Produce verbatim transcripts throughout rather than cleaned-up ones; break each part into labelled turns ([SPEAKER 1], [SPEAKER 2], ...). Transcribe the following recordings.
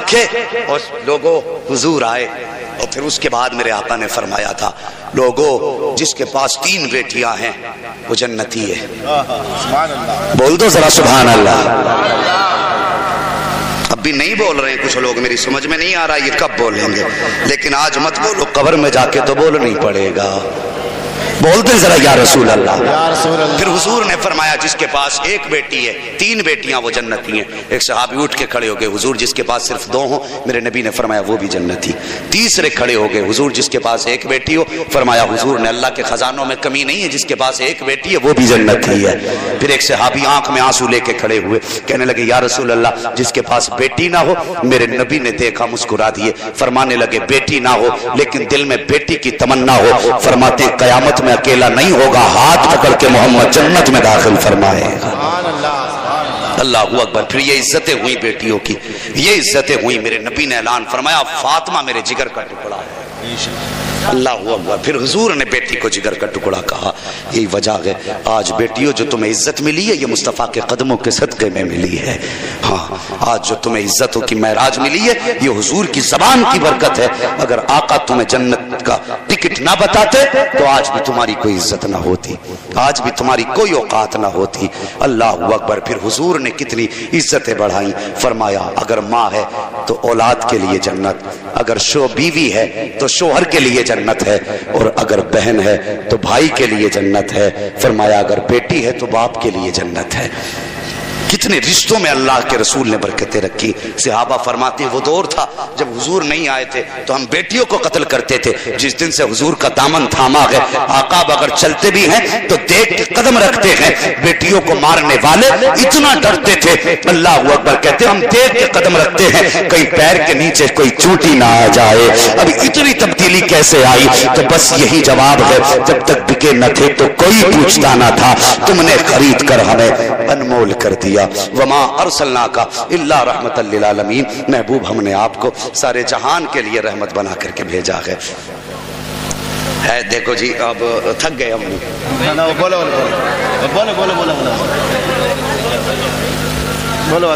[SPEAKER 1] رکھے اور لوگوں حضور آئے، اور پھر اس کے بعد میرے آقا نے فرمایا تھا لوگوں جس کے پاس تین بیٹیاں ہیں وہ جنتی ہے. بول دو ذرا سبحان اللہ. اب بھی نہیں بول رہے ہیں کچھ لوگ، میری سمجھ میں نہیں آ رہا یہ کب بولیں گے، لیکن آج مت بولو، قبر میں جا کے تو بولنا ہی پڑے گا. بولتے ذرا یا رسول اللہ. پھر حضور نے فرمایا جس کے پاس ایک بیٹی ہے تین بیٹیاں وہ جنتی ہیں. ایک صحابی اٹھ کے کھڑے ہو گئے، حضور جس کے پاس صرف دو ہوں، میرے نبی نے فرمایا وہ بھی جنتی. تیسرے کھڑے ہو گئے، حضور جس کے پاس ایک بیٹی ہو، فرمایا حضور نے اللہ کے خزانوں میں کمی نہیں ہے، جس کے پاس ایک بیٹی ہے وہ بھی جنتی ہے. پھر ایک صحابی آنکھ میں آنسو لے کے کھڑے ہوئے، کہنے لگے یا رسول اللہ جس کے پاس بیٹی نہ ہو. میرے نبی نے دیکھا، مسکرا دیے، فرمانے لگے بیٹی نہ ہو لیکن دل میں بیٹی کی تمنا ہو، فرماتے قیامت میں اکیلا نہیں ہوگا، ہاتھ پکڑ کے محمد جنت میں داخل فرمائے گا. اللہ اکبر. پھر یہ عزتیں ہوئی بیٹیوں کی، یہ عزتیں ہوئی. میرے نبی نے اعلان فرمایا فاطمہ میرے جگر کا ٹکڑا ہے. اللہ اکبر. پھر حضور نے بیٹی کو جگر کا ٹکڑا کہا. یہی وجہ ہے آج بیٹیوں جو تمہیں عزت ملی ہے یہ مصطفیٰ کے قدموں کے صدقے میں ملی ہے. ہاں آج جو تمہیں عزتوں کی معراج ملی ہے یہ حضور کی زبان کی برکت ہے. اگر آقا تمہیں جنت کا ٹکٹ نہ بتاتے تو آج بھی تمہاری کوئی عزت نہ ہوتی، آج بھی تمہاری کوئی اوقات نہ ہوتی. اللہ اکبر. پھر حضور نے کتنی عزتیں بڑھائیں. فرمایا اگر ماں ہے تو اولاد کے لیے جنت، اگر شو بیوی ہے تو شوہر کے لیے جنت ہے، اور اگر بہن ہے تو بھائی کے لیے جنت ہے. فرمایا اگر بیٹی ہے تو باپ کے لیے جنت ہے. کتنے رشتوں میں اللہ کے رسول نے برکتیں رکھی. صحابہ فرماتے ہیں وہ دور تھا جب حضور نہیں آئے تھے تو ہم بیٹیوں کو قتل کرتے تھے. جس دن سے حضور کا دامن تھاما ہے، آقا اگر چلتے بھی ہیں تو دیکھ کے قدم رکھتے ہیں. بیٹیوں کو مارنے والے اتنا ڈرتے تھے، اللہ اکبر کہتے ہم دیکھ کے قدم رکھتے ہیں کہیں پیر کے نیچے کوئی چوٹی نہ آ جائے. اب اتنی تبدیلی کیسے آئی؟ تو بس یہی جواب ہے جب تک بکے نہ تھے تو کوئی پوچھتا نہ تھا، تم نے خرید کر ہمیں انمول کر دیا. وما ارسلناک الا رحمت للعالمین. محبوب ہم نے آپ کو سارے جہان کے لیے رحمت بنا کر کے بھیجا ہے. ہے دیکھو جی اب تھک گئے ہم. بولو بولو بولو بولو بولو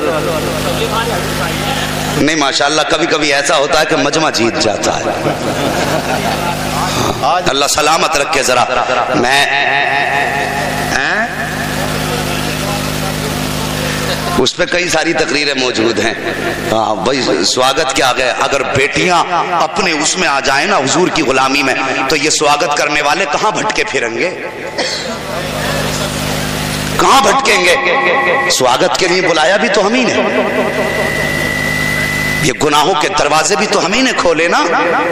[SPEAKER 1] نہیں ماشاءاللہ کبھی کبھی ایسا ہوتا ہے کہ مجمع جیت جاتا ہے. اللہ سلامت رکھے. ذرا میں اس پہ کئی ساری تقریریں موجود ہیں. ہاں بھائی سواگت کیا گئے. اگر بیٹیاں اپنے اس میں آ جائیں نا حضور کی غلامی میں تو یہ سواگت کرنے والے کہاں بھٹکے پھریں گے، کہاں بھٹکیں گے؟ سواگت کے لیے بلایا بھی تو ہم ہی نے، یہ گناہوں کے دروازے بھی تو ہم ہی نے کھولے نا.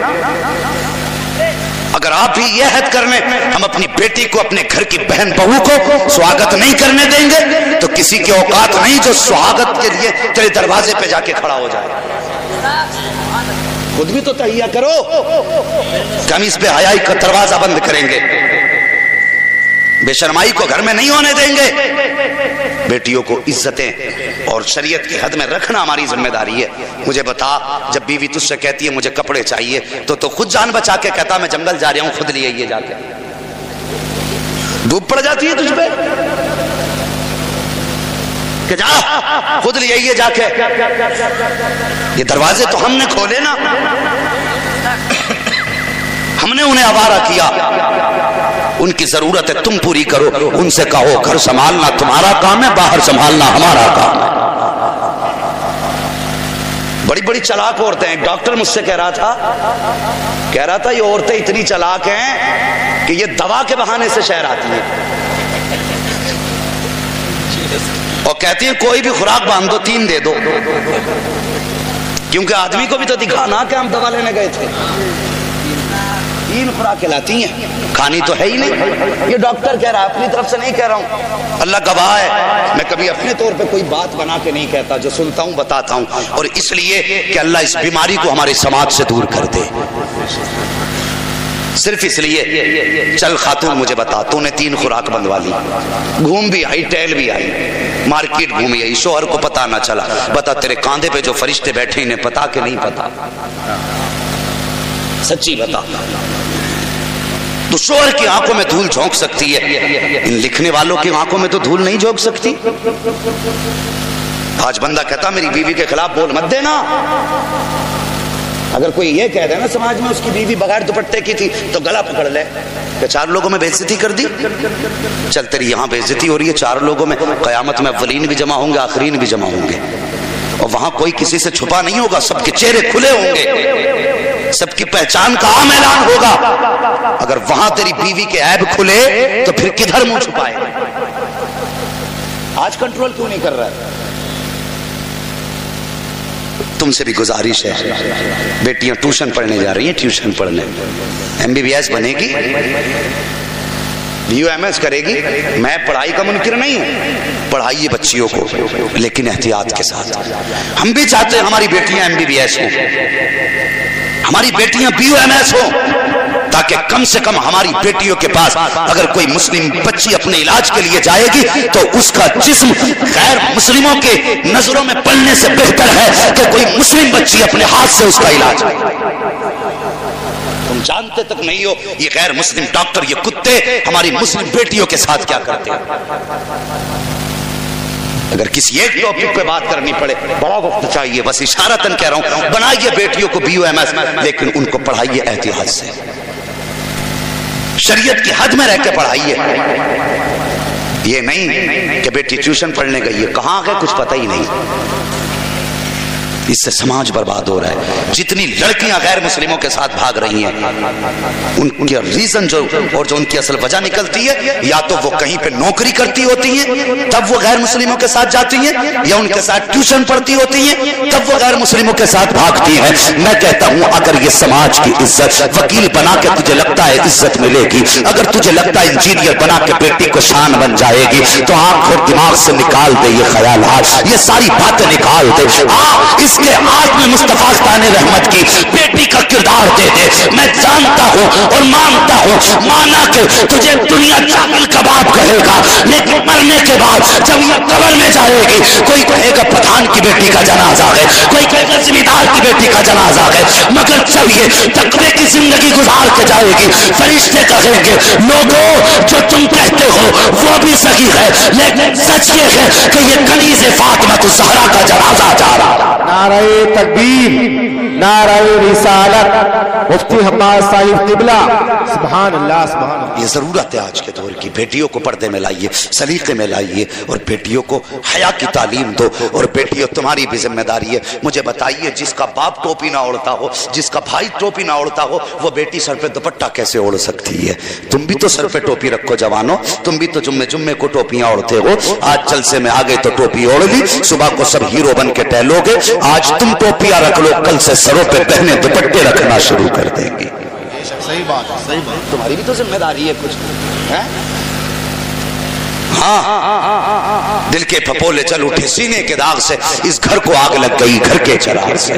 [SPEAKER 1] اگر آپ ہی یہ عہد کر لیں ہم اپنی بیٹی کو اپنے گھر کی بہن بہو کو سواگت نہیں کرنے دیں گے تو کسی کے اوقات نہیں جو سواگت کے لیے تیرے دروازے پہ جا کے کھڑا ہو جائے. خود بھی تو تہیہ کرو کہ ہم اس بے حیائی کا دروازہ بند کریں گے، بے شرمائی کو گھر میں نہیں ہونے دیں گے. بیٹیوں کو عزتیں اور شریعت کی حد میں رکھنا ہماری ذمہ داری ہے. مجھے بتا جب بیوی تجھ سے کہتی ہے مجھے کپڑے چاہیے تو تو خود جان بچا کے کہتا میں جنگل جا رہا ہوں خود لیے یہ جا کے. دھوپ پڑ جاتی ہے تجھ پہ کہ جا خود لیے یہ جا کے. یہ دروازے تو ہم نے کھولے نا، ہم نے انہیں آوارہ کیا. ان کی ضرورت ہے تم پوری کرو. ان سے کہو گھر سنبھالنا تمہارا کام ہے، باہر سنبھالنا ہمارا کام ہے. بڑی بڑی چلاک عورتیں ہیں. ڈاکٹر مجھ سے کہہ رہا تھا کہہ رہا تھا یہ عورتیں اتنی چلاک ہیں کہ یہ دوا کے بہانے سے شہر آتی ہیں اور کہتی ہیں کوئی بھی خوراک باندھ دو تین دے دو، کیونکہ آدمی کو بھی تو دکھانا کہ ہم دوا لینے گئے تھے. تین خوراک کھلاتی ہیں، کھانی تو ہے ہی نہیں. یہ ڈاکٹر کہہ رہا ہے، اپنی طرف سے نہیں کہہ رہا ہوں، اللہ گواہ ہے. میں کبھی اپنے طور پہ کوئی بات بنا کے نہیں کہتا، جو سنتا ہوں بتاتا ہوں. اور اس لیے کہ اللہ اس بیماری کو ہمارے سماج سے دور کر دے، صرف اس لیے. چل خاتون مجھے بتا تو نے تین خوراک بندوا لی، گھوم بھی آئی ٹہل بھی آئی، مارکیٹ گھومی آئی، شوہر کو پتا نہ چلا. بتا تیرے کاندھے پہ جو فرشتے بیٹھے انہیں پتا کہ نہیں پتا؟ سچی بتا. تو شوہر کی آنکھوں میں دھول جھونک سکتی ہے، ان لکھنے والوں کی آنکھوں میں تو دھول نہیں جھونک سکتی. آج بندہ کہتا میری بیوی کے خلاف بول مت دینا. اگر کوئی یہ کہہ دے نا سماج میں اس کی بیوی بغیر دوپٹے کی تھی تو گلا پکڑ لے کہ چار لوگوں میں بے عزتی کر دی. چل تیری یہاں بے عزتی ہو رہی ہے چار لوگوں میں، قیامت میں اولین بھی جمع ہوں گے آخرین بھی جمع ہوں گے، اور وہاں کوئی کسی سے چھپا نہیں ہوگا، سب کے چہرے کھلے ہوں گے، سب کی پہچان کا عام اعلان ہوگا. اگر وہاں تیری بیوی کے عیب کھلے تو پھر کدھر منہ چھپائے؟ آج کنٹرول کیوں نہیں کر رہا ہے؟ تم سے بھی گزارش ہے، بیٹیاں ٹیوشن پڑھنے جا رہی ہیں، ٹیوشن پڑھنے، ایم بی بی ایس بنے گی، بی یو ایم ایس کرے گی. میں پڑھائی کا منکر نہیں ہوں، پڑھائیے بچیوں کو لیکن احتیاط کے ساتھ. ہم بھی چاہتے ہیں ہماری بیٹیاں ایم بی بی ایس ہوں، ہماری بیٹیاں بی یو ایم ایس ہوں، تاکہ کم سے کم ہماری بیٹیوں کے پاس اگر کوئی مسلم بچی اپنے علاج کے لیے جائے گی تو اس کا جسم غیر مسلموں کے نظروں میں پڑنے سے بہتر ہے کہ کوئی مسلم بچی اپنے ہاتھ سے اس کا علاج. تم جانتے تک نہیں ہو یہ غیر مسلم ڈاکٹر، یہ کتے ہماری مسلم بیٹیوں کے ساتھ کیا کرتے ہیں. اگر کسی ایک ٹاپک پہ بات کرنی پڑے بڑا وقت چاہیے، بس اشارتاً کہہ رہا ہوں بنائیے بیٹیوں کو بی یو ایم ایس، لیکن ان کو پڑھائیے احتیاط سے، شریعت کی حد میں رہ کے پڑھائیے. یہ نہیں کہ بیٹی ٹیوشن پڑھنے گئی ہے، کہاں گئے کچھ پتہ ہی نہیں. اس سے سماج برباد ہو رہا ہے. جتنی لڑکیاں غیر مسلموں کے ساتھ بھاگ رہی ہیں ان کی ریزن جو اور جو ان کی اصل وجہ نکلتی ہے، یا تو وہ کہیں پہ نوکری کرتی ہوتی ہیں تب وہ غیر مسلموں کے ساتھ جاتی ہیں، یا ان کے ساتھ ٹیوشن پڑھتی ہوتی ہیں تب وہ غیر مسلموں کے ساتھ بھاگتی ہیں. میں کہتا ہوں اگر یہ سماج کی عزت وکیل بنا کے تجھے لگتا ہے عزت ملے گی، اگر تجھے لگتا ہے انجینئر بنا کے بیٹی کو شان بن جائے گی، تو آنکھ اور دماغ سے نکال دے یہ خیالات، یہ ساری باتیں نکال دے. اس کے ہاتھ میں مصطفیٰ خان رحمت کی بیٹی کا کردار دے دے. میں جانتا ہوں اور مانتا ہوں، مانا کہ تجھے دنیا چاول کباب کہے گا، لیکن مرنے کے بعد جب یہ قبر میں جائے گی کوئی کہے گا پٹھان کی بیٹی کا جنازہ ہے، کوئی کہے گا زمیندار کی بیٹی کا جنازہ ہے، مگر جب یہ تقوی کی زندگی گزار کے جائے گی فرشتے کہیں گے لوگوں جو تم کہتے ہو وہ بھی صحیح ہے، لیکن سچ یہ ہے کہ یہ کنیز فاطمہ الزہرا کا جنازہ جا رہا.
[SPEAKER 2] نعرہ تکبیر، نعرہ رسالت، مفتی حماد صاحب قبلہ، سبحان اللہ سبحان اللہ.
[SPEAKER 1] یہ ضرورت ہے آج کے دور کی. بیٹیوں کو پردے میں لائیے، سلیقے میں لائیے، اور بیٹیوں کو حیا کی تعلیم دو. اور بیٹیوں تمہاری بھی ذمہ داری ہے. مجھے بتائیے جس کا باپ ٹوپی نہ اوڑھتا ہو، جس کا بھائی ٹوپی نہ اوڑھتا ہو، وہ بیٹی سر پہ دوپٹہ کیسے اوڑھ سکتی ہے؟ تم بھی تو سر پہ ٹوپی رکھو جوانوں، تم بھی تو جمعے جمعے کو ٹوپیاں اوڑھتے ہو. آج جلسے میں آگے تو ٹوپی اوڑھ لی، صبح کو سب ہیرو بن کے ٹہلو گے. آج تم ٹوپیاں رکھ لو، کل سے سروں پہ بہنیں دوپٹے رکھنا شروع کر دیں گی.
[SPEAKER 2] صحیح بات ہے، صحیح بات.
[SPEAKER 1] تمہاری بھی تو ذمہ داری ہے کچھ. ہاں دل کے پھپولے چل اٹھے سینے کے داغ سے، اس گھر کو آگ لگ گئی گھر کے چراغ سے.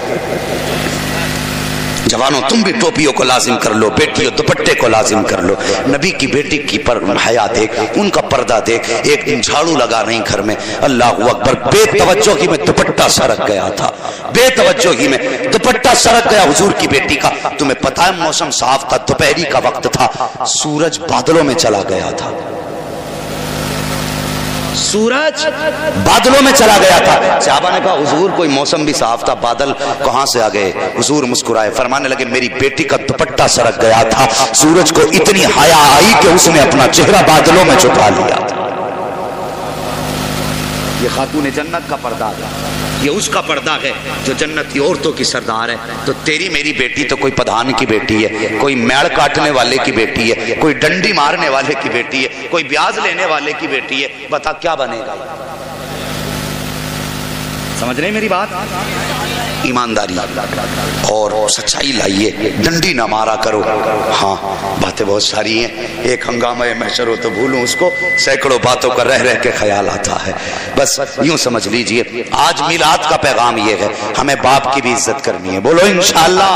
[SPEAKER 1] جوانوں تم بھی ٹوپیوں کو لازم کر لو، بیٹیوں دوپٹے کو لازم کر لو. نبی کی بیٹی کی پر حیا دیکھ، ان کا پردہ دیکھ. ایک دن جھاڑو لگا رہی گھر میں، اللہ اکبر، بے توجہی میں دوپٹہ سرک گیا تھا، بے توجہی میں دوپٹہ سرک گیا حضور کی بیٹی کا. تمہیں پتہ ہے موسم صاف تھا، دوپہری کا وقت تھا، سورج بادلوں میں چلا گیا تھا، سورج بادلوں میں چلا گیا تھا. صحابہ نے کہا حضور کوئی موسم بھی صاف تھا، بادل کہاں سے آ گئے؟ حضور مسکرائے، فرمانے لگے میری بیٹی کا دوپٹہ سرک گیا تھا، سورج کو اتنی حیا آئی کہ اس نے اپنا چہرہ بادلوں میں چھپا لیا تھا. یہ خاتون جنت کا پردہ ہے، یہ اس کا پردہ ہے جو جنتی عورتوں کی سردار ہے. تو تیری میری بیٹی تو کوئی پدھان کی بیٹی ہے، کوئی میڑ کاٹنے والے کی بیٹی ہے، کوئی ڈنڈی مارنے والے کی بیٹی ہے، کوئی بیاض لینے والے کی بیٹی ہے. بتا کیا بنے گا؟ سمجھ رہے میری بات؟ ایمانداری اور سچائی لائیے، ڈنڈی نہ مارا کرو. ہاں باتیں بہت ساری ہیں، ایک ہنگامہ محشر ہو تو بھولوں اس کو، سینکڑوں باتوں کا رہ رہ کے خیال آتا ہے. بس یوں سمجھ لیجئے آج میلاد کا پیغام یہ ہے، ہمیں باپ کی بھی عزت کرنی ہے. بولو انشاءاللہ.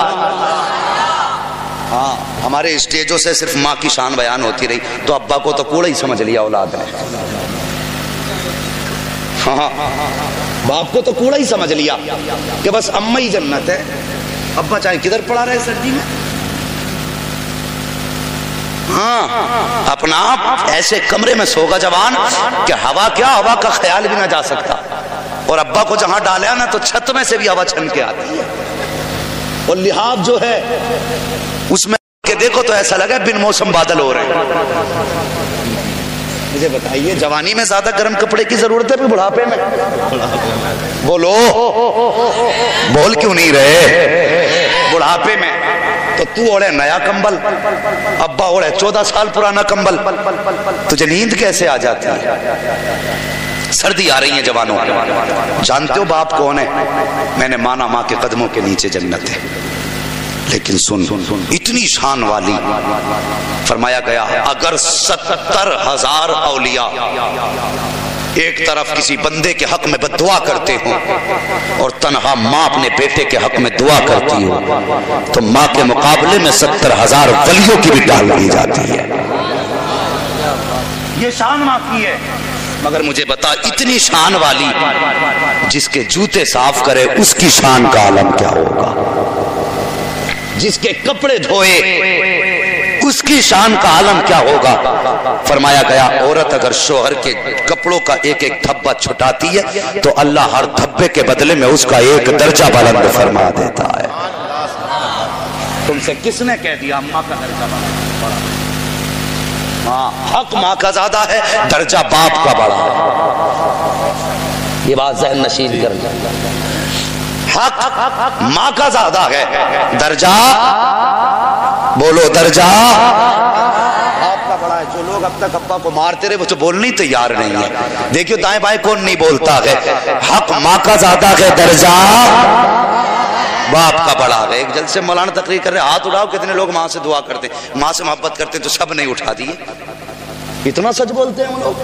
[SPEAKER 1] ہاں ہمارے اسٹیجوں سے صرف ماں کی شان بیان ہوتی رہی تو ابا کو تو کوڑا ہی سمجھ لیا اولاد نے. ہاں باپ کو تو کوڑا ہی سمجھ لیا کہ بس اماں ہی جنت ہے، ابا چاہے کدھر پڑا رہے سردی میں. ہاں اپنا آپ ایسے کمرے میں سوگا جوان کہ ہوا کیا، ہوا کا خیال بھی نہ جا سکتا. اور ابا کو جہاں ڈالیا نا تو چھت میں سے بھی ہوا چھن کے آتی ہے، اور لحاف جو ہے اس میں کہ دیکھو تو ایسا لگا بن موسم بادل ہو رہے ہیں۔ مجھے بتائیے جوانی میں زیادہ گرم کپڑے کی ضرورت ہے پھر بڑھاپے میں؟ بولو، بول کیوں نہیں رہے؟ بڑھاپے میں تو تو اوڑے نیا کمبل، ابا اوڑے چودہ سال پرانا کمبل، تجھے نیند کیسے آ جاتی ہے؟ سردی آ رہی ہے جوانوں، جانتے ہو باپ کون ہے؟ میں نے مانا ماں کے قدموں کے نیچے جنت ہے، لیکن سن اتنی شان والی فرمایا گیا اگر ستر ہزار اولیاء ایک طرف کسی بندے کے حق میں بد دعا کرتے ہوں اور تنہا ماں اپنے بیٹے کے حق میں دعا کرتی ہو تو ماں کے مقابلے میں ستر ہزار ولیوں کی بھی ڈال دی جاتی ہے۔ یہ شان ماں کی ہے، مگر مجھے بتا اتنی شان والی جس کے جوتے صاف کرے اس کی شان کا عالم کیا ہوگا؟ جس کے کپڑے دھوئے اس کی شان کا عالم کیا ہوگا؟ فرمایا گیا عورت اگر شوہر کے کپڑوں کا ایک ایک دھبا چھٹاتی ہے تو اللہ ہر دھبے کے بدلے میں اس کا ایک درجہ بلند فرما دیتا ہے۔ تم سے کس نے کہہ دیا ماں کا درجہ بڑا؟ ہاں، حق ماں کا زیادہ ہے، درجہ باپ کا بڑا ہے۔ یہ بات ذہن نشین کر لیں، حق ماں کا زیادہ ہے، درجہ بولو درجہ آپ کا بڑا ہے۔ جو لوگ اب تک ابا کو مارتے رہے وہ تو بولنے ہی تیار نہیں ہے، دیکھیو دائیں بائیں کون نہیں بولتا ہے۔ حق ماں کا زیادہ ہے، درجہ باپ کا بڑا ہے۔ ایک جلسے مولانا تقریر کر رہے، ہاتھ اٹھاؤ کتنے لوگ ماں سے دعا کرتے ہیں، ماں سے محبت کرتے ہیں، تو سب نہیں اٹھا دیے۔ اتنا سچ بولتے ہیں ہم لوگ۔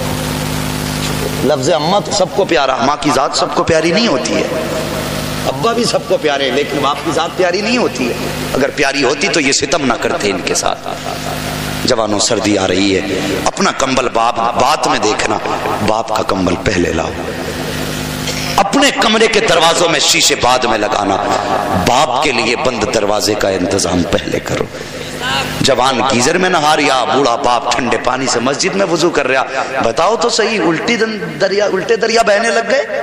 [SPEAKER 1] لفظ اماں تو سب کو پیارا، ماں کی ذات سب کو پیاری نہیں ہوتی ہے، ابا بھی سب کو پیارے لیکن باپ کی ذات پیاری نہیں ہوتی ہے۔ اگر پیاری ہوتی تو یہ ستم نہ کرتے ان کے ساتھ۔ جوانوں سردی آ رہی ہے، اپنا کمبل باپ بات میں دیکھنا، باپ کا کمبل پہلے لاؤ، اپنے کمرے کے دروازوں میں شیشے بعد میں لگانا، باپ کے لیے بند دروازے کا انتظام پہلے کرو۔ جوان گیزر میں نہا رہا، بوڑھا باپ ٹھنڈے پانی سے مسجد میں وضو کر رہا، بتاؤ تو صحیح الٹی دریا الٹے دریا بہنے لگ گئے؟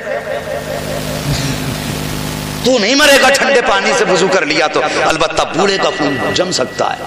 [SPEAKER 1] تو نہیں مرے گا ٹھنڈے پانی سے وضو کر لیا تو، البتہ بوڑھے کا خون جم سکتا ہے۔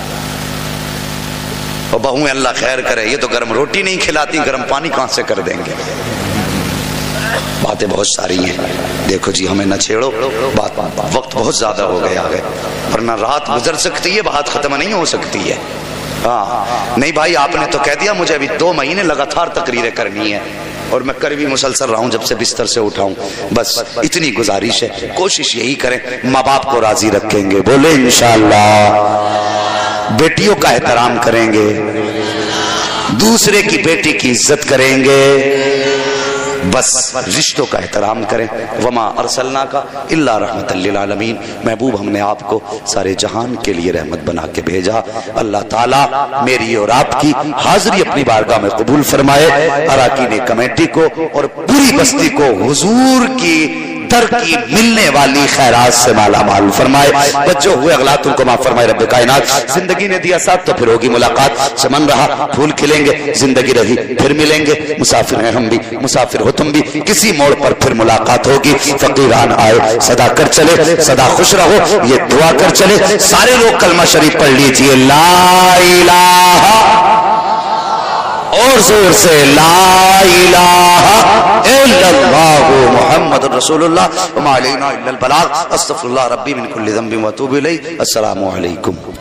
[SPEAKER 1] اور بہویں اللہ خیر کرے، یہ تو گرم روٹی نہیں کھلاتی، گرم پانی کہاں سے کر دیں گے؟ باتیں بہت ساری ہیں، دیکھو جی ہمیں نہ چھیڑو، بات وقت بہت زیادہ ہو گیا ہے، ورنہ رات گزر سکتی ہے، بات ختم نہیں ہو سکتی ہے۔ ہاں نہیں بھائی، آپ نے تو کہہ دیا مجھے ابھی دو مہینے لگاتار تقریریں کرنی ہے، اور میں کر بھی مسلسل رہا ہوں جب سے بستر سے اٹھاؤں۔ بس اتنی گزارش ہے، کوشش یہی کریں ماں باپ کو راضی رکھیں گے، بولے انشاءاللہ، بیٹیوں کا احترام کریں گے، دوسرے کی بیٹی کی عزت کریں گے، بس رشتوں کا احترام کریں۔ وما ارسلناک الا رحمت للعالمین، محبوب ہم نے آپ کو سارے جہان کے لیے رحمت بنا کے بھیجا۔ اللہ تعالیٰ میری اور آپ کی حاضری اپنی بارگاہ میں قبول فرمائے، اراکین کمیٹی کو اور پوری بستی کو حضور کی در کی ملنے والی خیرات سے مالا مال فرمائے، بچوں ہوئے اغلاط ان کو معاف فرمائے رب کائنات۔ زندگی نے دیا ساتھ تو پھر ہوگی ملاقات، چمن رہا پھول کھلیں گے، زندگی رہی پھر ملیں گے، مسافر ہیں ہم بھی، مسافر ہو تم بھی، کسی موڑ پر پھر ملاقات ہوگی۔ فقیران آئے صدا کر چلے، صدا خوش رہو یہ دعا کر چلے۔ سارے لوگ کلمہ شریف پڑھ لیجئے، لا الہ اور زور سے لا الہ الا اللہ محمد رسول اللہ وما علینا الا البلاغ، استغفر اللہ ربی من کل ذنب واتوب الیہ۔ السلام علیکم۔